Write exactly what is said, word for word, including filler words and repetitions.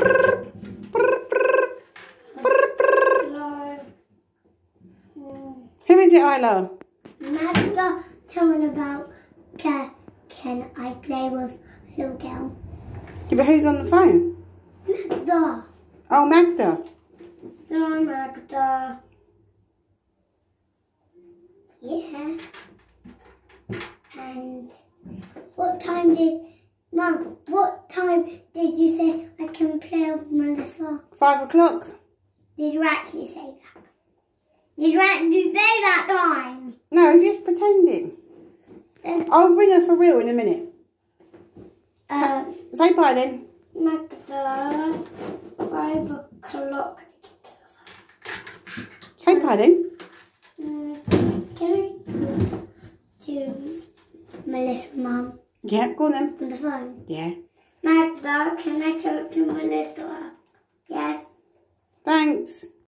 Who is it, Isla? Magda, tell me about uh, can I play with little girl? Yeah, but who's on the phone? Magda. Oh, Magda. No, Magda. Yeah. And what time did, Mum, what time did you say I can play with Melissa? Five o'clock. Did you actually say that? Did you actually say that time? No, just pretending. Then, I'll ring her for real in a minute. uh, Say bye then. Magda, five o'clock. Say bye then. Mm, can I do Melissa, Mum, Yeah, go on then. on the phone? Yeah. Magda, can I talk to Melissa? Yes. Thanks.